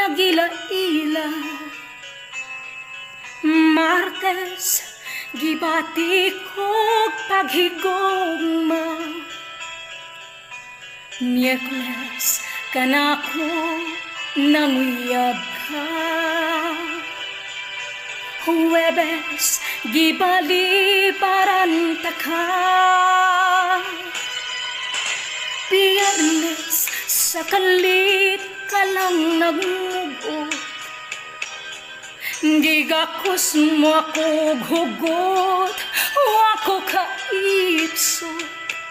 nagila-ila. Martes, gibati kog paghigugma. Miyerkules, kanako nanguyab ka. Huwebes, gibalibaran ta ka. Biyernes, sa kalit ka lang nagmugot. Gigakus mo ako hugot, o ako kaipsot.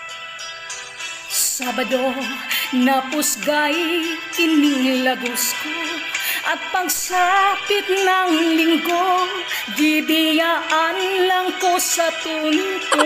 Sabado, napusgay kining lagos ko. At pagsapit ng linggo, gibiyaan lang ko sa tunto.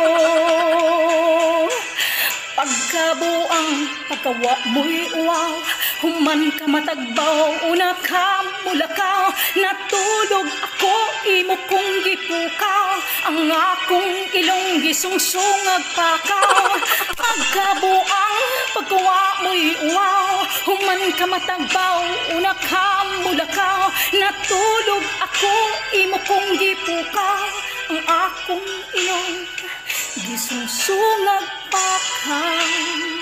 Pagkabuang pagkawa mo'y uwaw, human ka matagbaw, una ka mulakaw. Natulog ako, imo kong gipukaw, ang akong ilong gisungsungag pakaw. Pagkabuang pagkawa mo'y uwaw, human ka matagbaw, una ka mulakaw. Natulog ako, imo kong gipukaw, ang akong ilong gisungsungag pakaw.